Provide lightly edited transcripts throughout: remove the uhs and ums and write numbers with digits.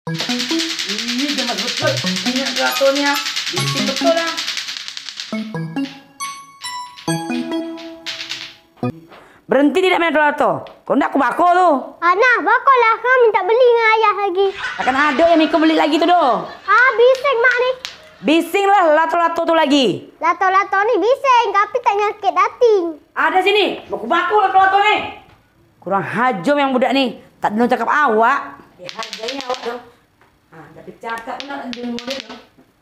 Ini gemas betul. Ini gelatonnya. Bising betul lah. Berhenti tidak main gelato. Kau nak aku bako tu. Nah, bakolah. Kau minta beli dengan ayah lagi. Akan ada yang Miko beli lagi tu doh. Bising mak ni. Bising lah lato-lato tu lagi. Lato-lato ni bising, tapi tak nyakit dating. Ada sini. Baku-baku lato-lato ni. Kurang hajum yang budak ni. Tak ada cakap awak. Harganya awak tu. Tapi cakap pun nak ambil model tu.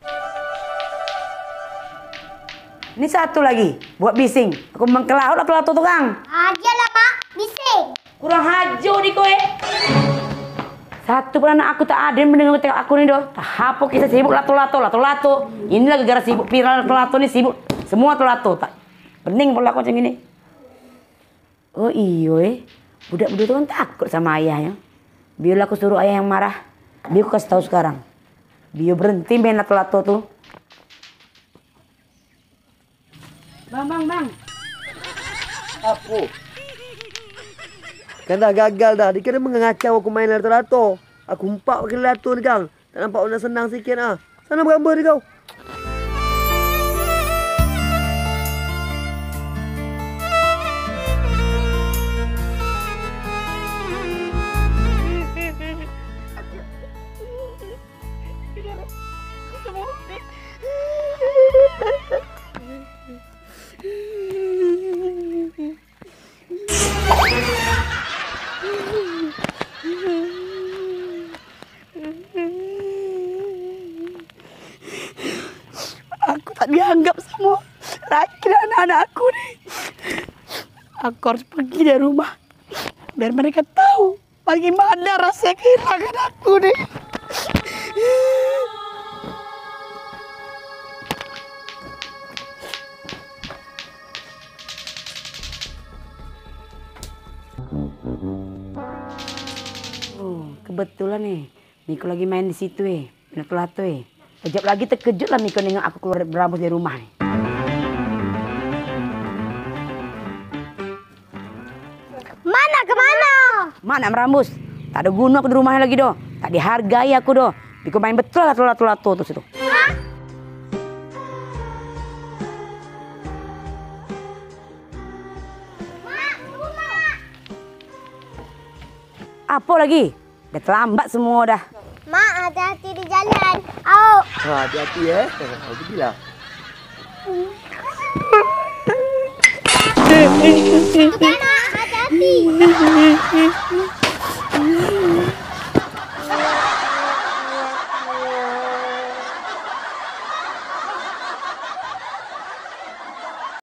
Ini satu lagi. Buat bising. Aku mengkelahut lato-lato tu kang. Ajalah mak, bising. Kurang hajur ni kowe. Satu pun anak aku tak ada yang mendengar tengok aku ni doh. Tak apa kita sibuk lato-lato. Inilah gara-gara sibuk viral lato-lato ni sibuk. Semua lato-lato tak. Pening pula aku macam ini. Oh iyo budak-budak tu kan takut sama ayahnya. Biarlah aku suruh ayah yang marah. Biar aku kasih tahu sekarang. Biar berhenti main lato-lato tu. Bang. Apa? Kan dah gagal dah. Dia kena mengacau aku main lato-lato. Aku empat pakai lato ni kang. Tak nampak nak senang sikit ah. Sana bergambar dia kau. Aku tak dianggap sama laki dan anak-anak aku ni. Aku harus pergi dari rumah. Biar mereka tahu bagaimana rasa kehilangan aku ni. Kebetulan nih. Miko lagi main di situ main lato Kejap lagi terkejut lah Miko nengok aku keluar berambut dari rumah nih. Mana kemana? Mana merambus? Tak ada guna aku di rumahnya lagi doh. Tak dihargai aku doh. Miko main betul lah lato tuh situ. Apa lagi? Udah terlambat semua dah. Mak, hati-hati di jalan. Au. Hati-hati Kau pergilah. Mak, hati-hati.